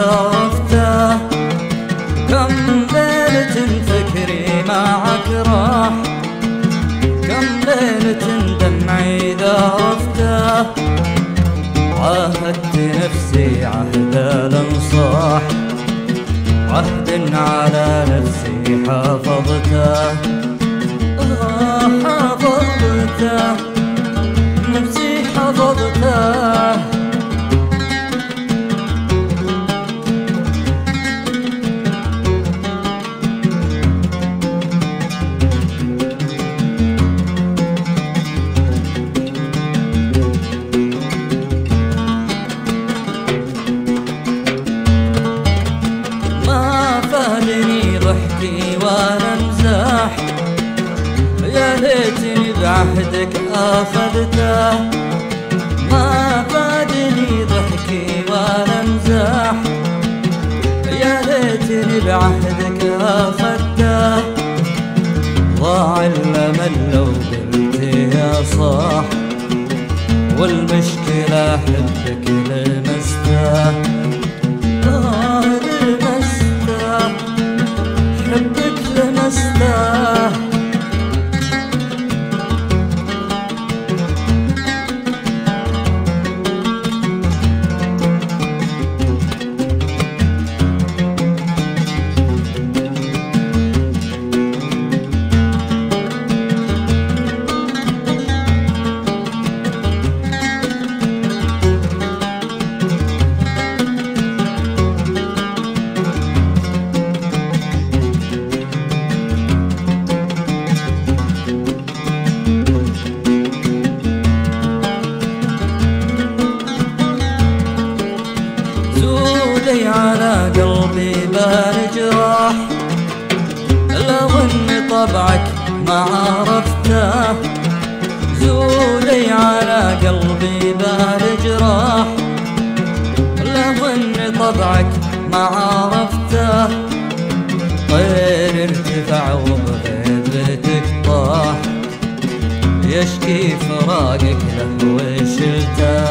عرفته، كم ليلة فكري معك راح، كم ليلة دمعي إذا عرفته، عاهدت نفسي عهد الانصاح، عهد على نفسي حافظته، حافظته نفسي حافظته. ضحكي وانا امزح، يا ليتني بعهدك اخذته، ما فادني ضحكي وانا امزح، يا ليتني بعهدك اخذته، ضاع الامل لو قلت يا صاح، والمشكلة حبك لمسته، لمسته حبك لمسته. على قلبي بالجراح، لو ان طبعك ما عرفته، زودي على قلبي بالجراح، لو ان طبعك ما عرفته، طير ارتفع وبغيبتك طاح، يشكي فراقك له وشلته،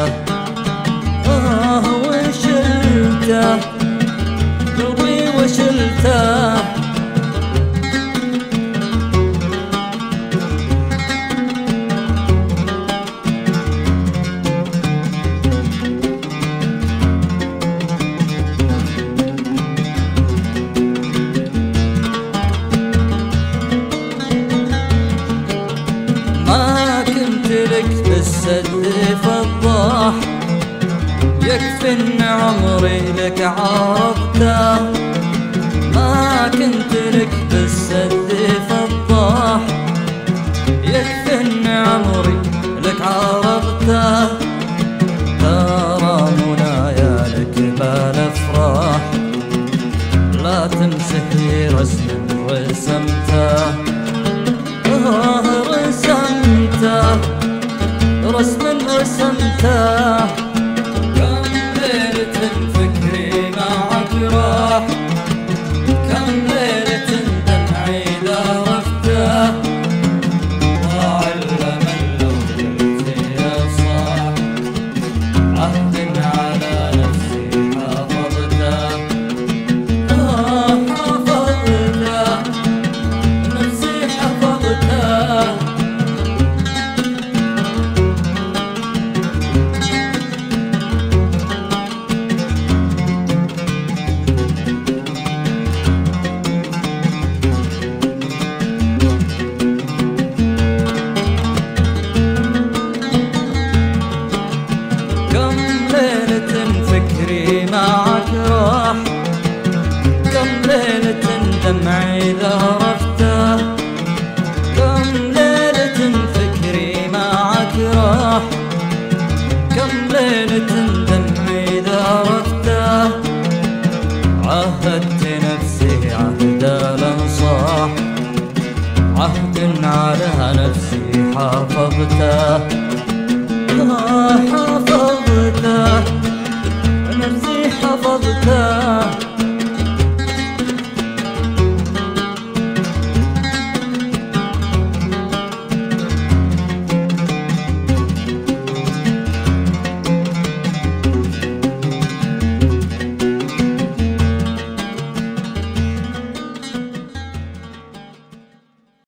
وشلته قلبي وشلته. ما كنت لك بالسد فضاح، يكفي ان عمري لك عرفته، ما كنت لك بالسد فضاح، يكفي ان عمري لك عرفته، ترى منايا لك بالافراح، لا تمسحي رسم رسمته، رسمته رسم رسمته. فكري معك راح، كم ليلة دمعي إذا عرفته، ضاع الأمل لو قلت يا صاح، عهد على نفسي حافظته، حافظته نفسي حافظته. فكري معك راح، كم ليلة دمعي إذا عرفته، كم ليلة فكري معك راح، كم ليلة دمعي إذا عرفته، عهدت نفسي عهد الانصاح، عهد على نفسي حافظته.